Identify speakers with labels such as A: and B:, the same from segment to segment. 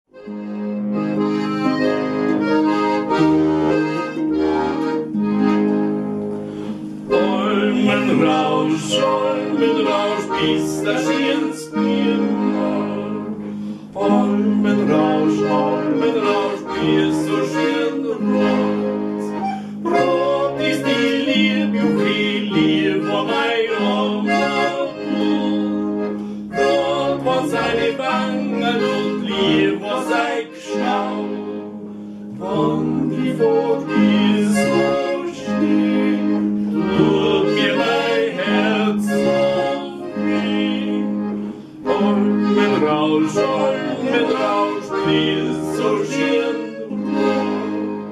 A: Olmenrausch, Pistachiens Bier. Olmenrausch, bist so schön rot. Rot ist die Liebe, Liebe von meiner Oma. Rot war seine Wangen und Liebe war sein Geschau. Von die vor die so steht, tut mir mein Herz so weh. Olmenrausch, ist so schön rot.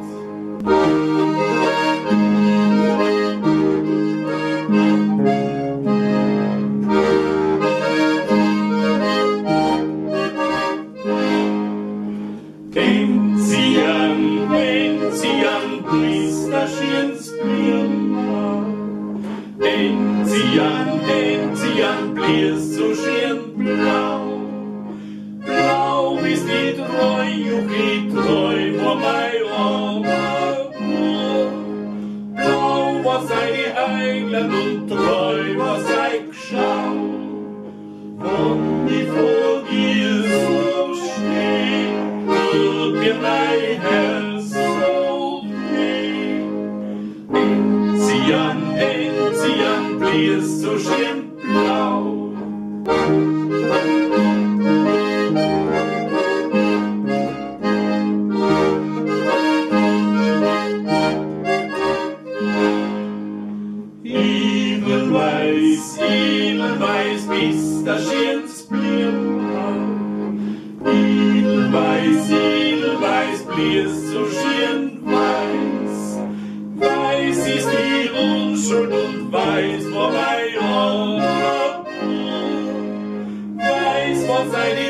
A: Denkt sie an Pistachiens Bier. Denkt sie an Bier so schön blau. Blau ist die treu vor mein Oma. Blau war seine Heiland und treu war sein Geschau. Von die vor ihr so steht, tut mir mein Herz so weh. Denkt sie an Bier so schön blau. Edelweiß, Pistachiens Bier. Edelweiß, Bier so schön weiß. Weiß ist die Unschuld und weiß vor mein Oma. Weiß vor seine